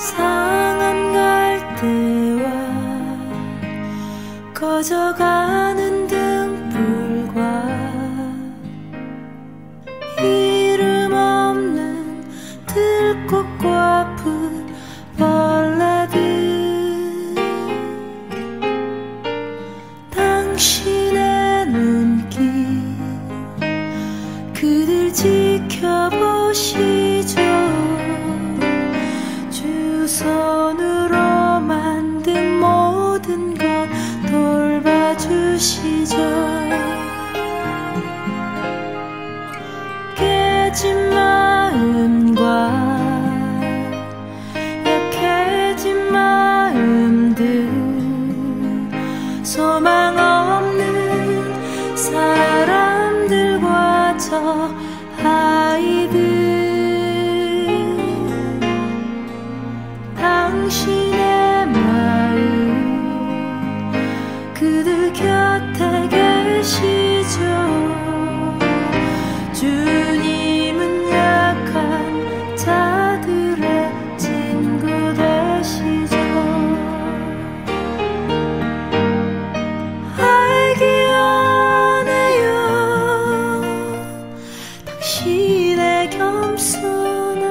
상한 갈대와 꺼져가는 등불과 이름 없는 들꽃과 풀벌레들, 당신의 눈길 그들 지켜보시죠. 주 손으로 만든 모든 것 돌봐주시죠. 깨진 마음과 약해진 마음들, 소망 없는 사람들과 저 아이들, 당신의 마음 그들 곁에 계시죠. 주님은 약한 자들의 친구 되시죠. 알기 원해요, 당신의 겸손함.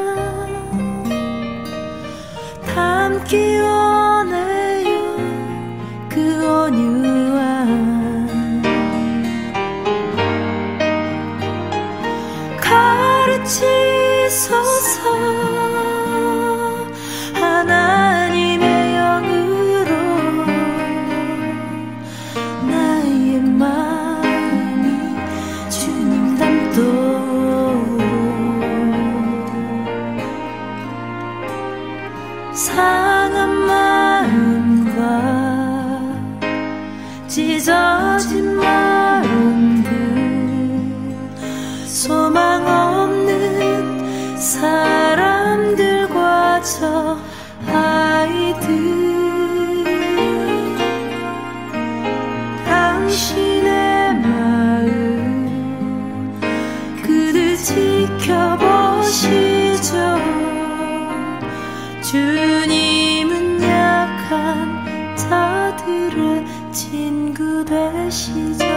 담기 원해요, 그 온유함. 가르치소서 하나님의 영으로 나의 마음이 주님 닮도록. 상한 마음과 찢어진 마음들, 소망 없는 사람들과 저 아이들, 당신의 마음 그들 지켜보시죠. 주님은 약한 자들의 친구 되시죠.